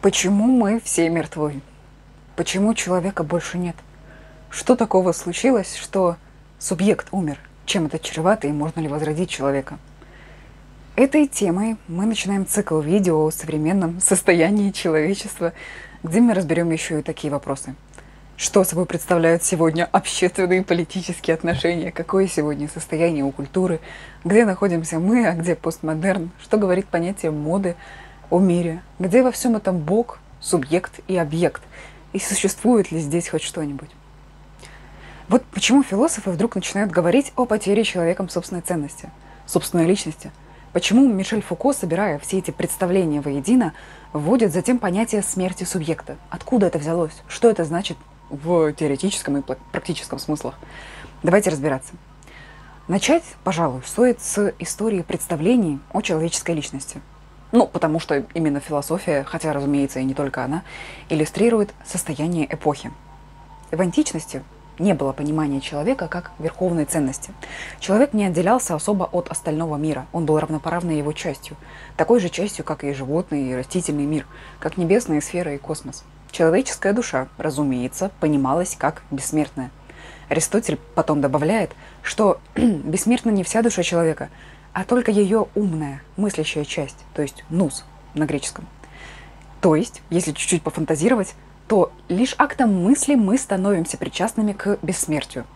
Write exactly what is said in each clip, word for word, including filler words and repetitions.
Почему мы все мертвы? Почему человека больше нет? Что такого случилось, что субъект умер? Чем это чревато и можно ли возродить человека? Этой темой мы начинаем цикл видео о современном состоянии человечества, где мы разберем еще и такие вопросы. Что собой представляют сегодня общественные и политические отношения? Какое сегодня состояние у культуры? Где находимся мы, а где постмодерн? Что говорит понятие моды о мире? Где во всем этом Бог, субъект и объект? И существует ли здесь хоть что-нибудь? Вот почему философы вдруг начинают говорить о потере человеком собственной ценности, собственной личности. Почему Мишель Фуко, собирая все эти представления воедино, вводит затем понятие смерти субъекта? Откуда это взялось? Что это значит в теоретическом и практическом смыслах? Давайте разбираться. Начать, пожалуй, стоит с истории представлений о человеческой личности. Ну, потому что именно философия, хотя, разумеется, и не только она, иллюстрирует состояние эпохи. В античности не было понимания человека как верховной ценности. Человек не отделялся особо от остального мира, он был равноправной его частью, такой же частью, как и животный и растительный мир, как небесные сферы и космос. Человеческая душа, разумеется, понималась как бессмертная. Аристотель потом добавляет, что бессмертна не вся душа человека, а только ее умная, мыслящая часть, то есть нус на греческом. То есть, если чуть-чуть пофантазировать, то лишь актом мысли мы становимся причастными к бессмертию.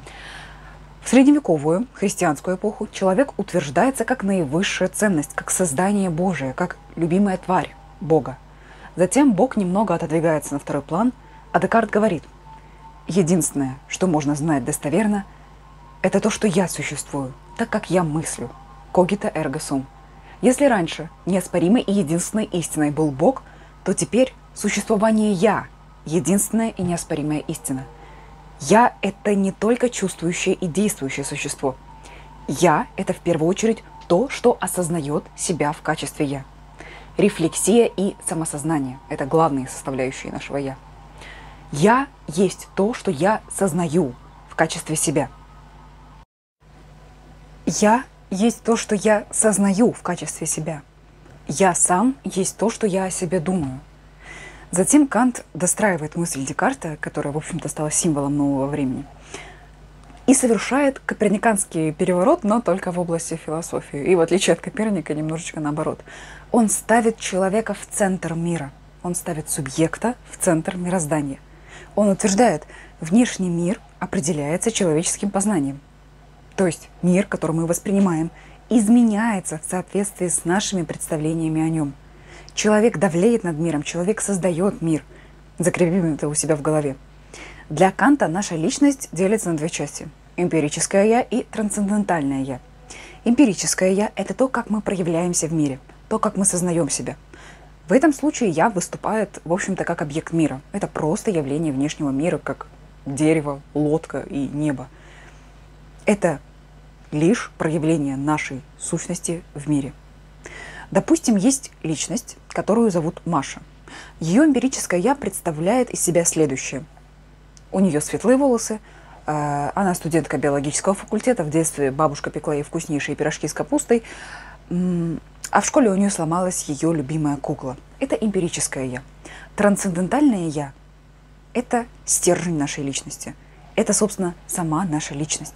В средневековую христианскую эпоху человек утверждается как наивысшая ценность, как создание Божие, как любимая тварь Бога. Затем Бог немного отодвигается на второй план, а Декарт говорит: единственное, что можно знать достоверно, это то, что я существую, так как я мыслю. Cogito ergo sum. Если раньше неоспоримой и единственной истиной был Бог, то теперь существование «я» – единственная и неоспоримая истина. «Я» – это не только чувствующее и действующее существо. «Я» – это в первую очередь то, что осознает себя в качестве «я». Рефлексия и самосознание – это главные составляющие нашего «я». «Я» есть то, что я сознаю в качестве себя. «Я» есть то, что я сознаю в качестве себя. «Я сам» есть то, что я о себе думаю. Затем Кант достраивает мысль Декарта, которая, в общем-то, стала символом нового времени, и совершает коперниканский переворот, но только в области философии. И в отличие от Коперника, немножечко наоборот. Он ставит человека в центр мира. Он ставит субъекта в центр мироздания. Он утверждает, внешний мир определяется человеческим познанием. То есть мир, который мы воспринимаем, изменяется в соответствии с нашими представлениями о нем. Человек давлеет над миром, человек создает мир. Закрепим это у себя в голове. Для Канта наша личность делится на две части. Эмпирическое «я» и трансцендентальное «я». Эмпирическое «я» — это то, как мы проявляемся в мире, то, как мы сознаем себя. В этом случае «я» выступает, в общем-то, как объект мира. Это просто явление внешнего мира, как дерево, лодка и небо. Это лишь проявление нашей сущности в мире. Допустим, есть личность, которую зовут Маша. Ее эмпирическое «я» представляет из себя следующее. У нее светлые волосы, она студентка биологического факультета, в детстве бабушка пекла ей вкуснейшие пирожки с капустой, а в школе у нее сломалась ее любимая кукла. Это эмпирическое «я». Трансцендентальное «я» – это стержень нашей личности. Это, собственно, сама наша личность.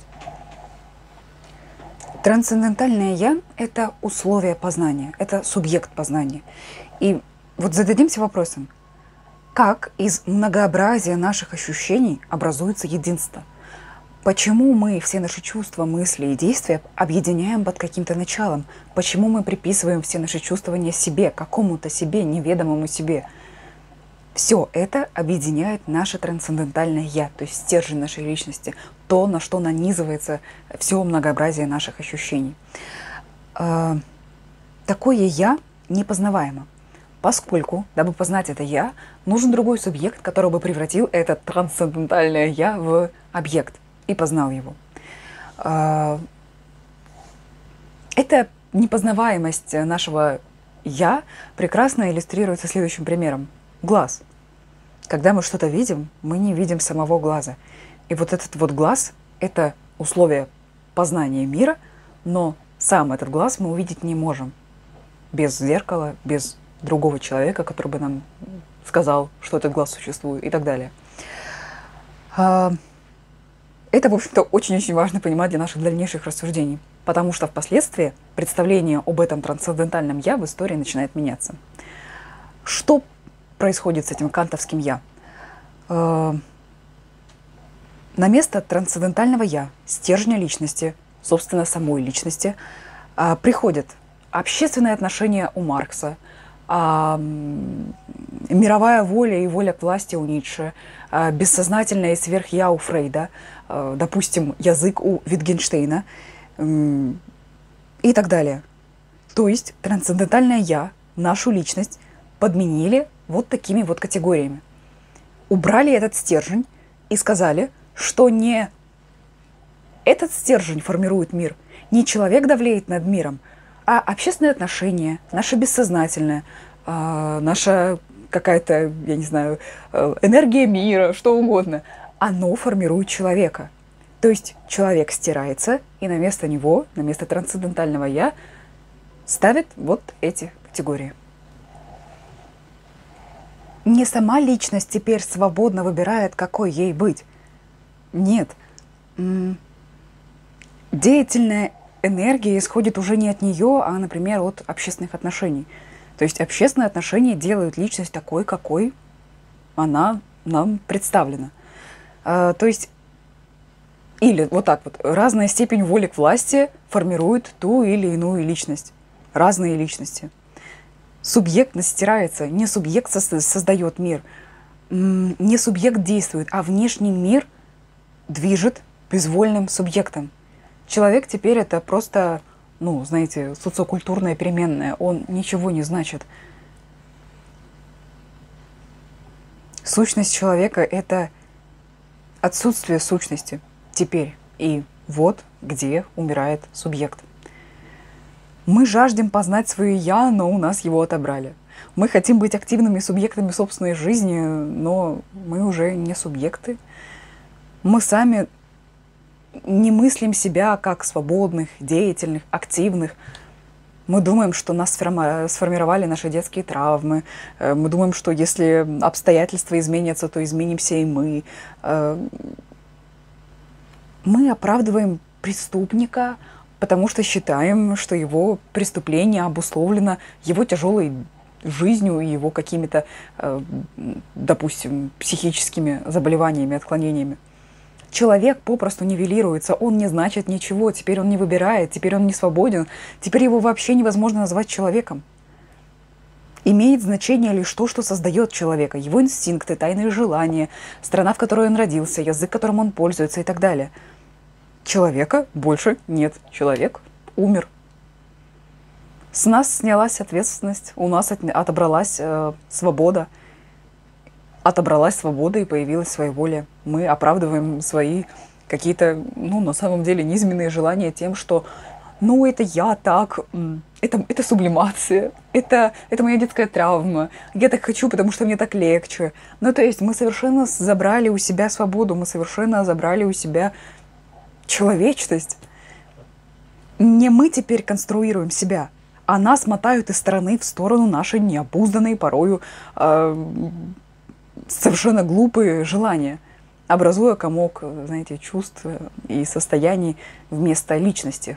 Трансцендентальное «я» – это условие познания, это субъект познания. И вот зададимся вопросом, как из многообразия наших ощущений образуется единство? Почему мы все наши чувства, мысли и действия объединяем под каким-то началом? Почему мы приписываем все наши чувствования себе, какому-то себе, неведомому себе? Все это объединяет наше трансцендентальное «я», то есть стержень нашей личности, то, на что нанизывается все многообразие наших ощущений. Э, такое «я» непознаваемо, поскольку, дабы познать это «я», нужен другой субъект, который бы превратил это трансцендентальное «я» в объект и познал его. Э, эта непознаваемость нашего «я» прекрасно иллюстрируется следующим примером. Глаз. Когда мы что-то видим, мы не видим самого глаза. И вот этот вот глаз – это условие познания мира, но сам этот глаз мы увидеть не можем. Без зеркала, без другого человека, который бы нам сказал, что этот глаз существует и так далее. Это, в общем-то, очень-очень важно понимать для наших дальнейших рассуждений, потому что впоследствии представление об этом трансцендентальном «я» в истории начинает меняться. Что происходит с этим кантовским «я»? На место трансцендентального «я», стержня личности, собственно, самой личности, приходят общественные отношения у Маркса, мировая воля и воля к власти у Ницше, бессознательное и сверхя у Фрейда, допустим, язык у Витгенштейна и так далее. То есть трансцендентальное «я», нашу личность, подменили вот такими вот категориями. Убрали этот стержень и сказали, что не этот стержень формирует мир, не человек давлеет над миром, а общественные отношения, наше бессознательное, наша какая-то, я не знаю, энергия мира, что угодно, оно формирует человека. То есть человек стирается, и на место него, на место трансцендентального «я» ставят вот эти категории. Не сама личность теперь свободно выбирает, какой ей быть. Нет. Деятельная энергия исходит уже не от нее, а, например, от общественных отношений. То есть общественные отношения делают личность такой, какой она нам представлена. А, то есть, или вот так вот, разная степень воли к власти формирует ту или иную личность. Разные личности. Субъектность стирается, не субъект создает мир, не субъект действует, а внешний мир движет безвольным субъектом. Человек теперь это просто, ну, знаете, социокультурная переменная, он ничего не значит. Сущность человека – это отсутствие сущности теперь. И вот где умирает субъект. Мы жаждем познать свое «я», но у нас его отобрали. Мы хотим быть активными субъектами собственной жизни, но мы уже не субъекты. Мы сами не мыслим себя как свободных, деятельных, активных. Мы думаем, что нас сформировали наши детские травмы. Мы думаем, что если обстоятельства изменятся, то изменимся и мы. Мы оправдываем преступника, потому что считаем, что его преступление обусловлено его тяжелой жизнью и его какими-то, допустим, психическими заболеваниями, отклонениями. Человек попросту нивелируется, он не значит ничего, теперь он не выбирает, теперь он не свободен, теперь его вообще невозможно назвать человеком. Имеет значение лишь то, что создает человека, его инстинкты, тайные желания, страна, в которой он родился, язык, которым он пользуется и так далее. Человека больше нет, человек умер. С нас снялась ответственность, у нас от, отобралась э, свобода. Отобралась свобода и появилась своеволие. Мы оправдываем свои какие-то, ну, на самом деле, низменные желания тем, что, ну, это я так, это, это сублимация, это, это моя детская травма, я так хочу, потому что мне так легче. Ну, то есть мы совершенно забрали у себя свободу, мы совершенно забрали у себя человечность. Не мы теперь конструируем себя, а нас мотают из стороны в сторону наши необузданные, порою э, совершенно глупые желания, образуя комок, знаете, чувств и состояний вместо личности.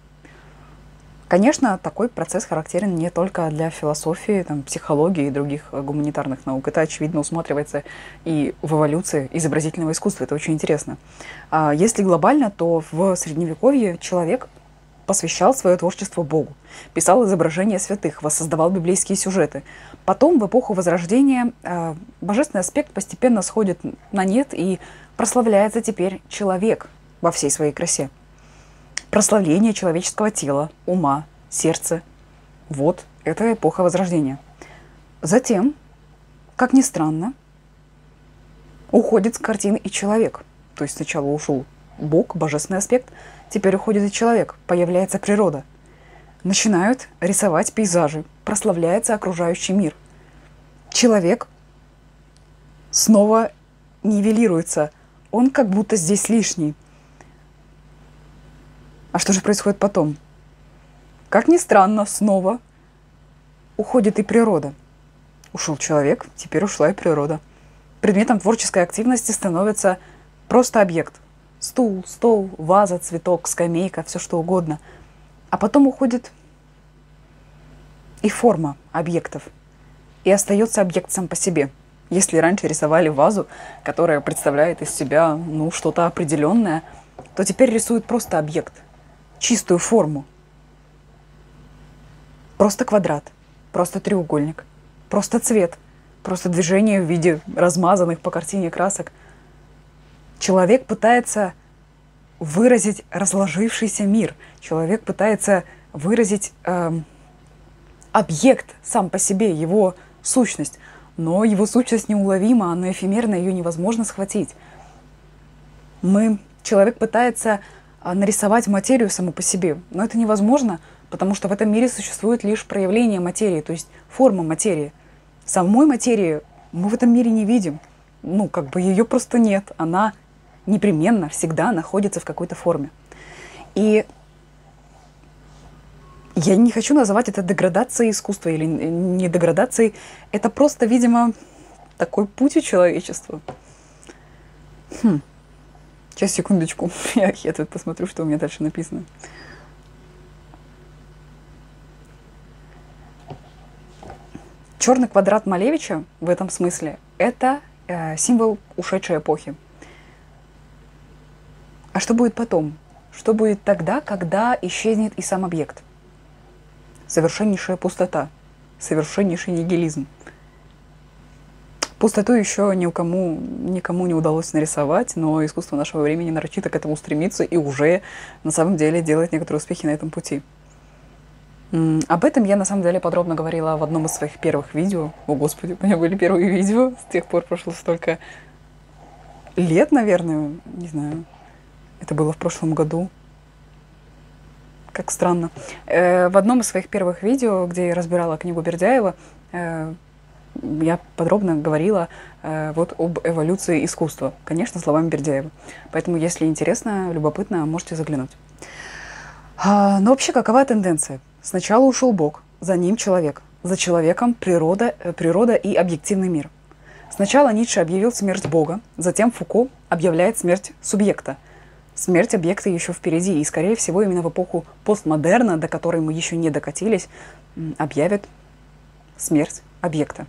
Конечно, такой процесс характерен не только для философии, там, психологии и других гуманитарных наук. Это, очевидно, усматривается и в эволюции изобразительного искусства. Это очень интересно. А если глобально, то в Средневековье человек посвящал свое творчество Богу, писал изображения святых, воссоздавал библейские сюжеты. Потом, в эпоху Возрождения, божественный аспект постепенно сходит на нет, и прославляется теперь человек во всей своей красе. Прославление человеческого тела, ума, сердца. Вот это эпоха Возрождения. Затем, как ни странно, уходит с картины и человек. То есть сначала ушел Бог, божественный аспект, теперь уходит и человек, появляется природа. Начинают рисовать пейзажи, прославляется окружающий мир. Человек снова нивелируется, он как будто здесь лишний. А что же происходит потом? Как ни странно, снова уходит и природа. Ушел человек, теперь ушла и природа. Предметом творческой активности становится просто объект. Стул, стол, ваза, цветок, скамейка, все что угодно. А потом уходит и форма объектов. И остается объект сам по себе. Если раньше рисовали вазу, которая представляет из себя ну, что-то определенное, то теперь рисуют просто объект, чистую форму. Просто квадрат, просто треугольник, просто цвет, просто движение в виде размазанных по картине красок. Человек пытается выразить разложившийся мир. Человек пытается выразить э, объект сам по себе, его сущность. Но его сущность неуловима, она эфемерна, ее невозможно схватить. Мы, человек пытается нарисовать материю саму по себе, но это невозможно, потому что в этом мире существует лишь проявление материи, то есть форма материи. Самой материи мы в этом мире не видим. Ну, как бы ее просто нет. Она непременно всегда находится в какой-то форме. И я не хочу называть это деградацией искусства или не деградацией. Это просто, видимо, такой путь у человечества. Хм. Сейчас, секундочку. Я, я тут посмотрю, что у меня дальше написано. Черный квадрат Малевича в этом смысле – это э, символ ушедшей эпохи. А что будет потом? Что будет тогда, когда исчезнет и сам объект? Совершеннейшая пустота, совершеннейший нигилизм. Пустоту еще никому, никому не удалось нарисовать, но искусство нашего времени нарочито к этому стремится и уже на самом деле делает некоторые успехи на этом пути. Об этом я на самом деле подробно говорила в одном из своих первых видео. О, Господи, у меня были первые видео, с тех пор прошло столько лет, наверное, не знаю. Это было в прошлом году. Как странно. Э, в одном из своих первых видео, где я разбирала книгу Бердяева, э, я подробно говорила э, вот об эволюции искусства. Конечно, словами Бердяева. Поэтому, если интересно, любопытно, можете заглянуть. А, но вообще, какова тенденция? Сначала ушел Бог, за ним человек. За человеком природа, э, природа и объективный мир. Сначала Ницше объявил смерть Бога, затем Фуко объявляет смерть субъекта. Смерть объекта еще впереди, и, скорее всего, именно в эпоху постмодерна, до которой мы еще не докатились, объявят смерть объекта.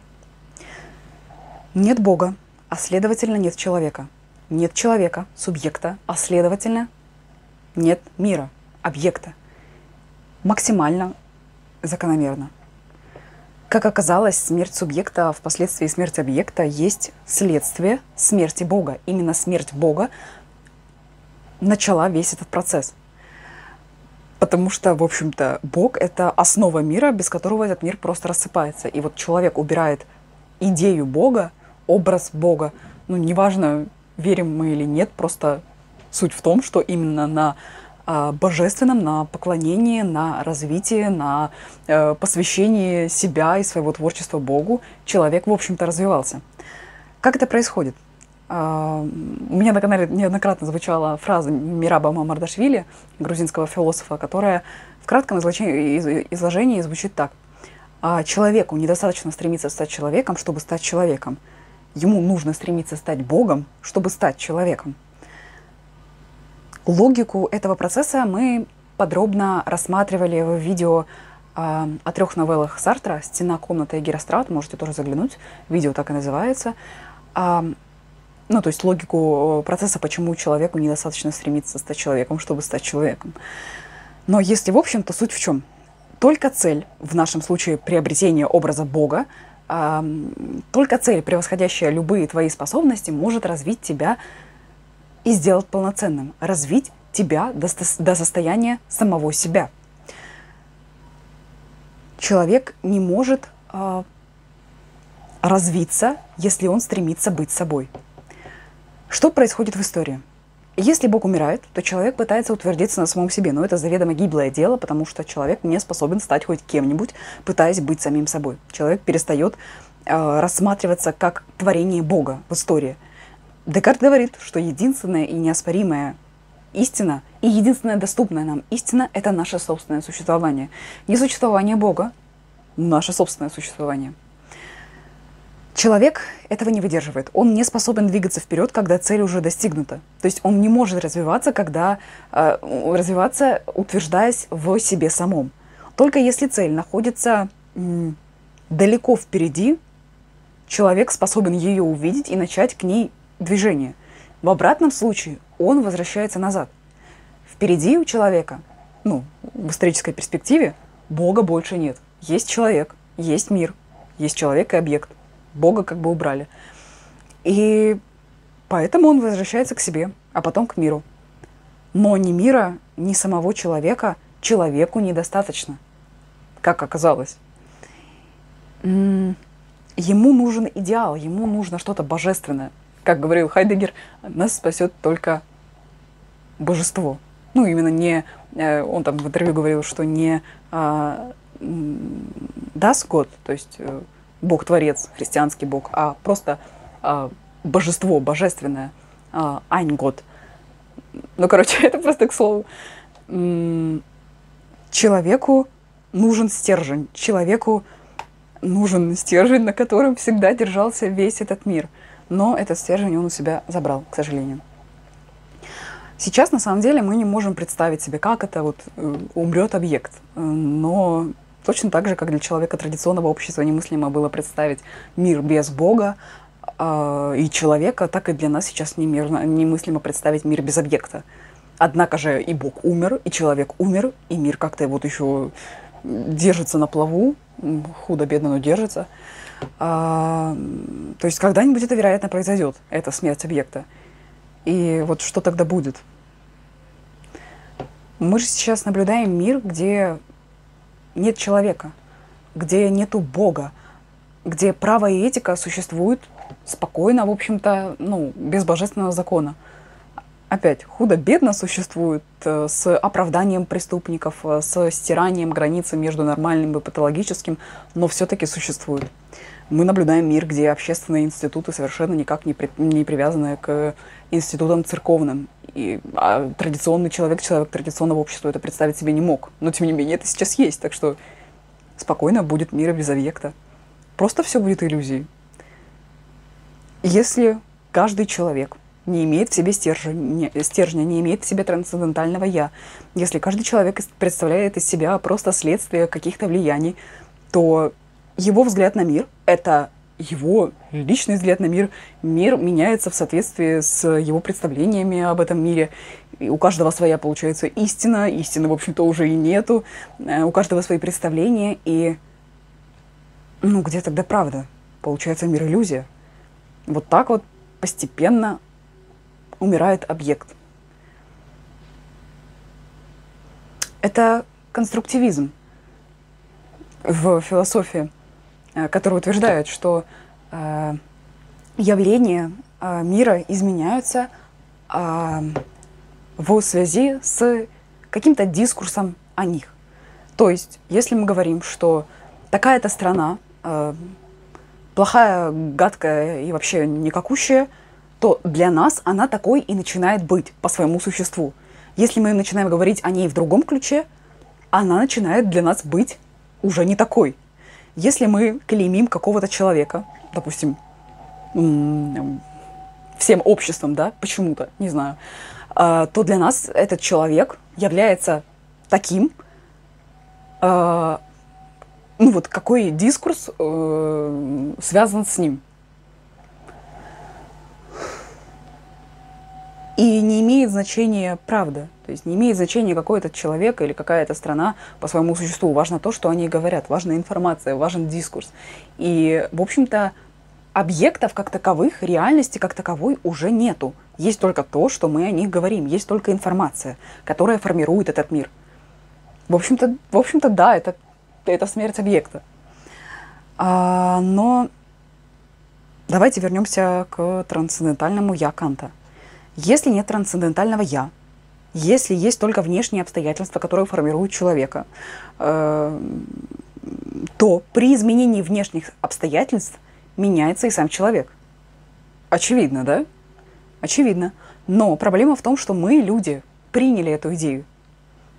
Нет Бога, а следовательно нет человека. Нет человека, субъекта, а следовательно нет мира, объекта. Максимально закономерно. Как оказалось, смерть субъекта, а впоследствии смерть объекта есть следствие смерти Бога. Именно смерть Бога начала весь этот процесс. Потому что, в общем-то, Бог — это основа мира, без которого этот мир просто рассыпается. И вот человек убирает идею Бога, образ Бога. Ну, неважно, верим мы или нет, просто суть в том, что именно на э, божественном, на поклонении, на развитии, на э, посвящении себя и своего творчества Богу человек, в общем-то, развивался. Как это происходит? Uh, у меня на канале неоднократно звучала фраза Мираба Мамардашвили, грузинского философа, которая в кратком изложении, изложении звучит так. Uh, человеку недостаточно стремиться стать человеком, чтобы стать человеком. Ему нужно стремиться стать Богом, чтобы стать человеком. Логику этого процесса мы подробно рассматривали в видео uh, о трех новеллах Сартра «Стена, комната и Герострат». Можете тоже заглянуть. Видео так и называется. Uh, Ну, то есть логику процесса, почему человеку недостаточно стремиться стать человеком, чтобы стать человеком. Но если в общем, то суть в чем? Только цель, в нашем случае приобретение образа Бога, э, только цель, превосходящая любые твои способности, может развить тебя и сделать полноценным, развить тебя до, до состояния самого себя. Человек не может э, развиться, если он стремится быть собой. Что происходит в истории? Если Бог умирает, то человек пытается утвердиться на самом себе, но это заведомо гиблое дело, потому что человек не способен стать хоть кем-нибудь, пытаясь быть самим собой. Человек перестает э, рассматриваться как творение Бога в истории. Декарт говорит, что единственная и неоспоримая истина и единственная доступная нам истина – это наше собственное существование. Не существование Бога, наше собственное существование. Человек этого не выдерживает. Он не способен двигаться вперед, когда цель уже достигнута. То есть он не может развиваться, когда э, развиваться, утверждаясь в себе самом. Только если цель находится м, далеко впереди, человек способен ее увидеть и начать к ней движение. В обратном случае он возвращается назад. Впереди у человека, ну, в исторической перспективе, Бога больше нет. Есть человек, есть мир, есть человек и объект. Бога как бы убрали. И поэтому он возвращается к себе, а потом к миру. Но ни мира, ни самого человека человеку недостаточно, как оказалось. Ему нужен идеал, ему нужно что-то божественное. Как говорил Хайдеггер, нас спасет только божество. Ну, именно не... Он там в интервью говорил, что не а, das Gott, то есть Бог-творец, христианский Бог, а просто а, божество, божественное, а, ein Gott. Ну, короче, это просто к слову. Человеку нужен стержень, человеку нужен стержень, на котором всегда держался весь этот мир. Но этот стержень он у себя забрал, к сожалению. Сейчас, на самом деле, мы не можем представить себе, как это вот умрет объект. Но точно так же, как для человека традиционного общества немыслимо было представить мир без Бога э, и человека, так и для нас сейчас немерно, немыслимо представить мир без объекта. Однако же и Бог умер, и человек умер, и мир как-то вот еще держится на плаву, худо-бедно, но держится. А, то есть когда-нибудь это, вероятно, произойдет, эта смерть объекта. И вот что тогда будет? Мы же сейчас наблюдаем мир, где нет человека, где нету Бога, где право и этика существуют спокойно, в общем-то, ну, без божественного закона. Опять, худо-бедно существует э, с оправданием преступников, э, с стиранием границы между нормальным и патологическим, но все-таки существует. Мы наблюдаем мир, где общественные институты совершенно никак не, при, не привязаны к институтам церковным. И, а традиционный человек, человек традиционного общества это представить себе не мог. Но, тем не менее, это сейчас есть. Так что спокойно будет мир без объекта. Просто все будет иллюзией. Если каждый человек не имеет в себе стержня, не, стержня, не имеет в себе трансцендентального «я», если каждый человек представляет из себя просто следствие каких-то влияний, то его взгляд на мир — это его личный взгляд на мир. Мир меняется в соответствии с его представлениями об этом мире. И у каждого своя, получается, истина. Истины, в общем-то, уже и нету. У каждого свои представления. И, ну, где тогда правда? Получается, мир — иллюзия. Вот так вот постепенно умирает объект. Это конструктивизм в философии, который утверждает, что э, явления э, мира изменяются э, в связи с каким-то дискурсом о них. То есть, если мы говорим, что такая-то страна э, плохая, гадкая и вообще никакущая, то для нас она такой и начинает быть по своему существу. Если мы начинаем говорить о ней в другом ключе, она начинает для нас быть уже не такой. Если мы клеймим какого-то человека, допустим, всем обществом, да, почему-то, не знаю, то для нас этот человек является таким, ну вот какой дискурс связан с ним. И не имеет значения правда. То есть не имеет значения, какой этот человек или какая-то страна по своему существу. Важно то, что они говорят, важна информация, важен дискурс. И, в общем-то, объектов как таковых, реальности как таковой уже нету. Есть только то, что мы о них говорим. Есть только информация, которая формирует этот мир. В общем-то, в общем-то да, это, это смерть объекта. А, но давайте вернемся к трансцендентальному «я» Канта. Если нет трансцендентального «я», если есть только внешние обстоятельства, которые формируют человека, э, то при изменении внешних обстоятельств меняется и сам человек. Очевидно, да? Очевидно. Но проблема в том, что мы, люди, приняли эту идею.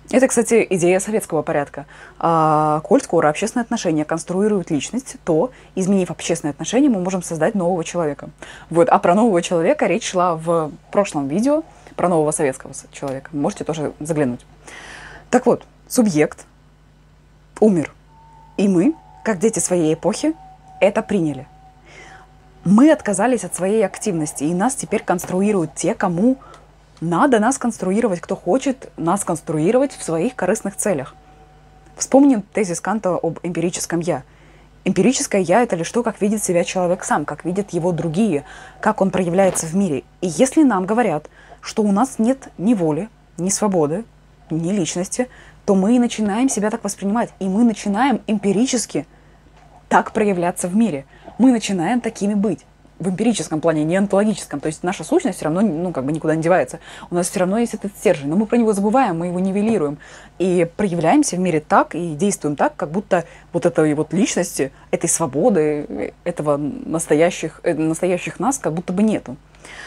Это, кстати, идея советского порядка. А, коль скоро общественные отношения конструируют личность, то, изменив общественные отношения, мы можем создать нового человека. Вот. А про нового человека речь шла в прошлом видео, про нового советского человека. Можете тоже заглянуть. Так вот, субъект умер. И мы, как дети своей эпохи, это приняли. Мы отказались от своей активности, и нас теперь конструируют те, кому надо нас конструировать, кто хочет нас конструировать в своих корыстных целях. Вспомним тезис Канта об эмпирическом «я». Эмпирическое «я» — это лишь то, как видит себя человек сам, как видят его другие, как он проявляется в мире. И если нам говорят, что у нас нет ни воли, ни свободы, ни личности, то мы и начинаем себя так воспринимать, и мы начинаем эмпирически так проявляться в мире. Мы начинаем такими быть. В эмпирическом плане, не онтологическом. То есть наша сущность все равно, ну, как бы никуда не девается. У нас все равно есть этот стержень, но мы про него забываем, мы его нивелируем. И проявляемся в мире так, и действуем так, как будто вот этой вот личности, этой свободы, этого настоящих, э, настоящих нас как будто бы нету.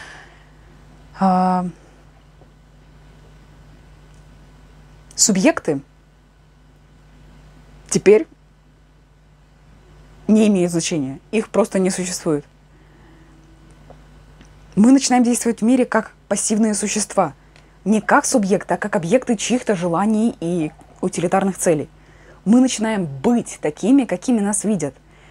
А... Субъекты теперь не имеют значения. Их просто не существует. Мы начинаем действовать в мире как пассивные существа. Не как субъекты, а как объекты чьих-то желаний и утилитарных целей. Мы начинаем быть такими, какими нас видят.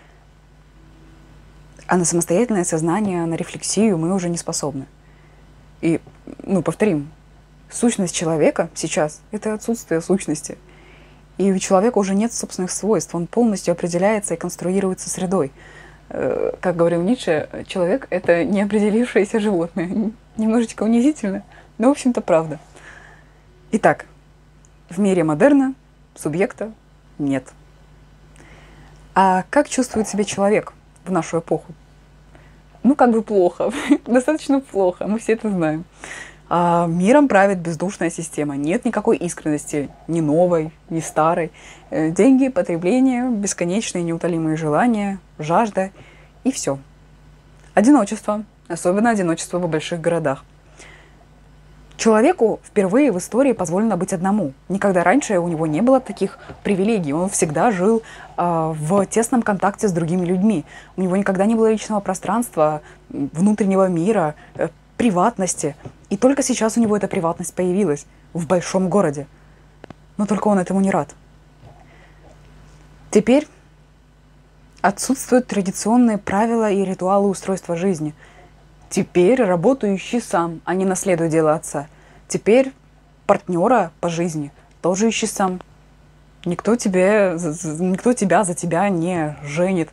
А на самостоятельное сознание, на рефлексию мы уже не способны. И, ну, повторим, сущность человека сейчас — это отсутствие сущности. И у человека уже нет собственных свойств. Он полностью определяется и конструируется средой. Как говорил Ницше, человек — это неопределившееся животное. Немножечко унизительно, но, в общем-то, правда. Итак, в мире модерна субъекта нет. А как чувствует себя человек в нашу эпоху? Ну, как бы плохо. Достаточно плохо, мы все это знаем. А миром правит бездушная система. Нет никакой искренности, ни новой, ни старой. Деньги, потребление, бесконечные неутолимые желания, жажда и все. Одиночество, особенно одиночество в больших городах. Человеку впервые в истории позволено быть одному. Никогда раньше у него не было таких привилегий. Он всегда жил э, в тесном контакте с другими людьми. У него никогда не было личного пространства, внутреннего мира, э, приватности. И только сейчас у него эта приватность появилась в большом городе. Но только он этому не рад. Теперь отсутствуют традиционные правила и ритуалы устройства жизни. Теперь работающий сам, а не наследуя дело отца. Теперь партнера по жизни тоже ищи сам. Никто, тебе, никто тебя за тебя не женит.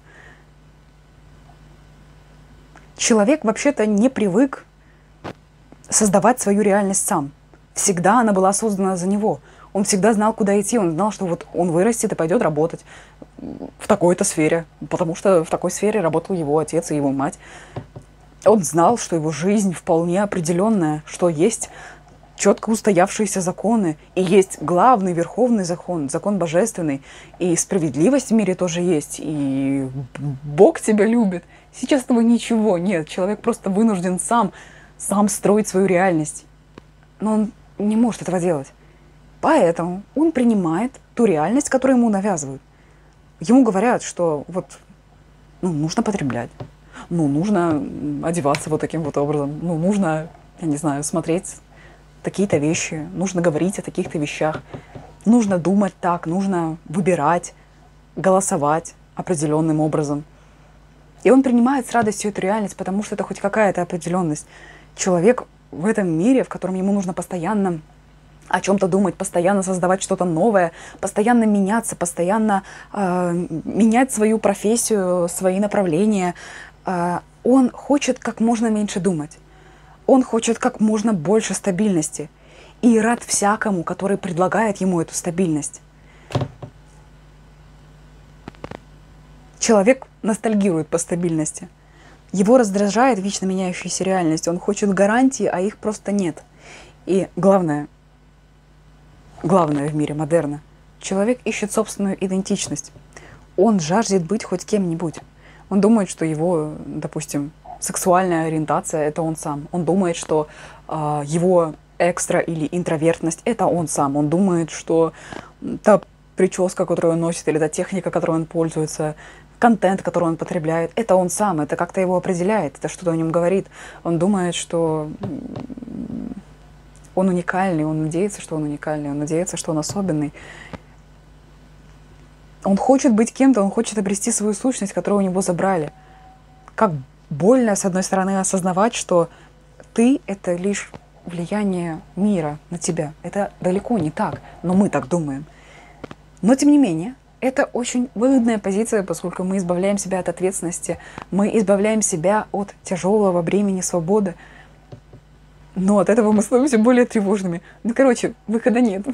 Человек вообще-то не привык создавать свою реальность сам. Всегда она была создана за него. Он всегда знал, куда идти. Он знал, что вот он вырастет и пойдет работать в такой-то сфере, потому что в такой сфере работал его отец и его мать. Он знал, что его жизнь вполне определенная, что есть четко устоявшиеся законы, и есть главный верховный закон, закон божественный, и справедливость в мире тоже есть, и Бог тебя любит. Сейчас этого ничего нет. Человек просто вынужден сам сам строить свою реальность. Но он не может этого делать. Поэтому он принимает ту реальность, которую ему навязывают. Ему говорят, что вот, ну, нужно потреблять, ну, нужно одеваться вот таким вот образом, ну, нужно, я не знаю, смотреть такие-то вещи, нужно говорить о таких-то вещах, нужно думать так, нужно выбирать, голосовать определенным образом. И он принимает с радостью эту реальность, потому что это хоть какая-то определенность. Человек в этом мире, в котором ему нужно постоянно о чем-то думать, постоянно создавать что-то новое, постоянно меняться, постоянно э, менять свою профессию, свои направления. Э, он хочет как можно меньше думать. Он хочет как можно больше стабильности. И рад всякому, который предлагает ему эту стабильность. Человек ностальгирует по стабильности. Его раздражает вечно меняющаяся реальность. Он хочет гарантий, а их просто нет. И главное, главное в мире модерна, человек ищет собственную идентичность. Он жаждет быть хоть кем-нибудь. Он думает, что его, допустим, сексуальная ориентация — это он сам. Он думает, что э, его экстра или интровертность, это он сам. Он думает, что та прическа, которую он носит, или та техника, которой он пользуется, контент, который он потребляет, это он сам, это как-то его определяет, это что-то о нем говорит. Он думает, что он уникальный, он надеется, что он уникальный, он надеется, что он особенный. Он хочет быть кем-то, он хочет обрести свою сущность, которую у него забрали. Как больно, с одной стороны, осознавать, что ты — это лишь влияние мира на тебя. Это далеко не так, но мы так думаем. Но, тем не менее, это очень выгодная позиция, поскольку мы избавляем себя от ответственности, мы избавляем себя от тяжелого бремени свободы. Но от этого мы становимся более тревожными. Ну, короче, выхода нет.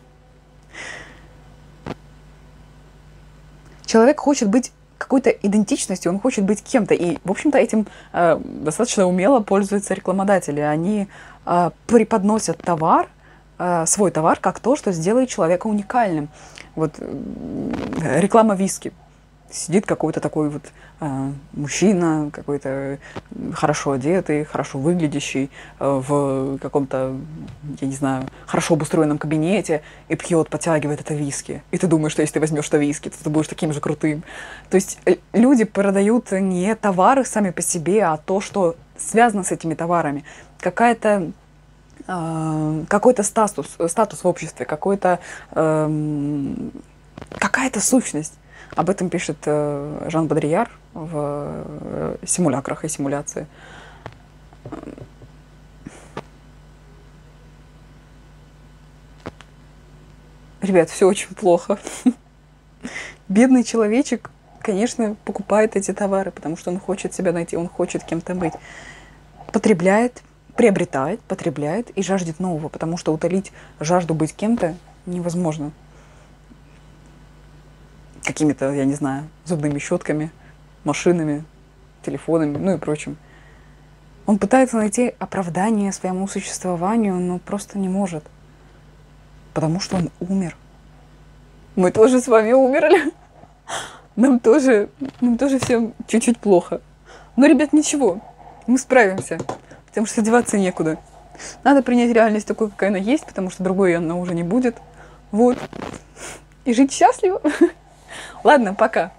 Человек хочет быть какой-то идентичностью, он хочет быть кем-то. И, в общем-то, этим э, достаточно умело пользуются рекламодатели. Они э, преподносят товар, э, свой товар, как то, что сделает человека уникальным. Вот э, реклама виски. Сидит какой-то такой вот э, мужчина, какой-то хорошо одетый, хорошо выглядящий, э, в каком-то, я не знаю, хорошо обустроенном кабинете и пьет, подтягивает это виски. И ты думаешь, что если ты возьмешь это виски, то ты будешь таким же крутым. То есть э, люди продают не товары сами по себе, а то, что связано с этими товарами. Какая-то э, какой-то статус, статус в обществе, какой-то, э, какая-то сущность. Об этом пишет э, Жан Бодрияр в э, «Симулякрах и симуляции». Ребят, все очень плохо. Бедный человечек, конечно, покупает эти товары, потому что он хочет себя найти, он хочет кем-то быть. Потребляет, приобретает, потребляет и жаждет нового, потому что утолить жажду быть кем-то невозможно. Какими-то, я не знаю, зубными щетками, машинами, телефонами, ну и прочим. Он пытается найти оправдание своему существованию, но просто не может. Потому что он умер. Мы тоже с вами умерли. Нам тоже, нам тоже всем чуть-чуть плохо. Но, ребят, ничего, мы справимся, потому что деваться некуда. Надо принять реальность такой, какая она есть, потому что другой она уже не будет. Вот. И жить счастливо. Ладно, пока.